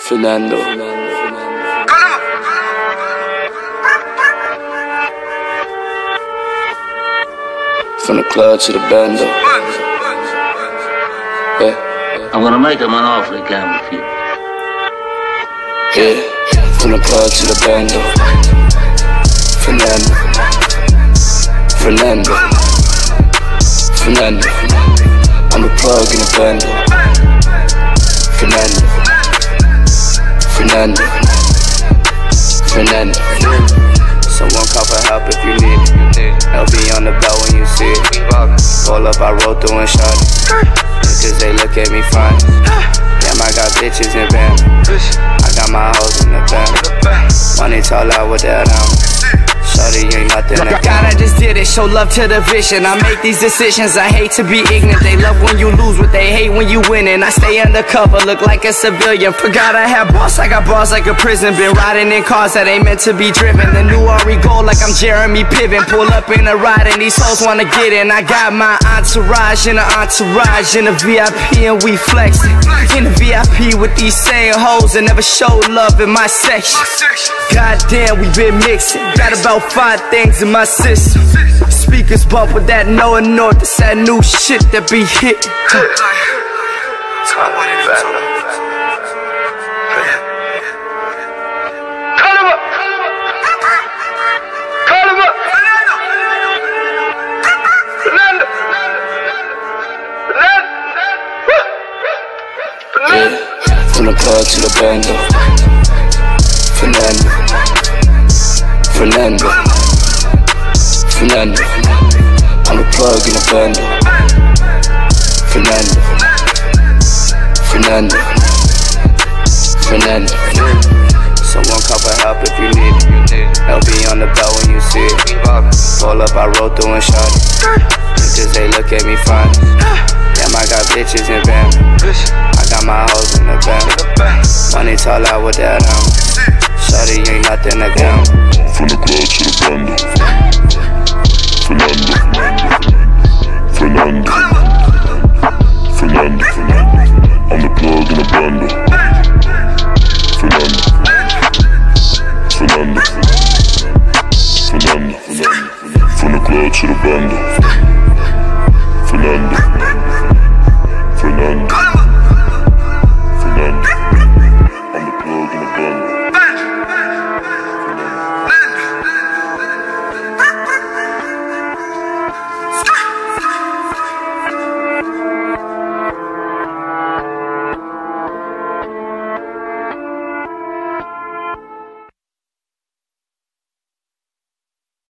Fernando. From the club to the bando. Yeah. I'm gonna make him an offer again with you. Yeah. From the club to the bando. Fernando. Fernando. Fernando. I'm the plug in the bando. Fernando. Fernando. Fernando. Someone call for help if you need it. LB on the belt when you see it. Roll up, I roll through and shot it. Cause they look at me fine. Damn, I got bitches in band. I got my hoes in the band. Money tall out with that shorty, ain't nothing to God, I just did it, show love to the vision. I make these decisions, I hate to be ignorant. They love when you lose, what they hate when you winning. I stay undercover, look like a civilian. Forgot I had boss, I got bars like a prison. Been riding in cars that ain't meant to be driven. The new Ari Gold like I'm Jeremy Piven. Pull up in a ride and these hoes wanna get in. I got my entourage in the entourage in the VIP and we flexing. In the VIP with these same hoes that never show love in my section. Goddamn, we been mixing. Got about 5 things in my system. Speakers bump with that Noah North. It's that new shit that be hitting. Yeah. From the club to the bando. Fernando. Fernando. Fernando. I'm the plug in the bando. Fernando. Fernando. Fernando. Someone call for help if you need it. LB on the belt when you see it. Roll up, I roll through and shot it. Cause they look at me fine. Damn, I got bitches in band. I got my hoes in the band. Money tall out with that shorty, ain't nothing to them. From the club to the bando. Fernando. Fernando. Fernando. I'm the plug in the bando.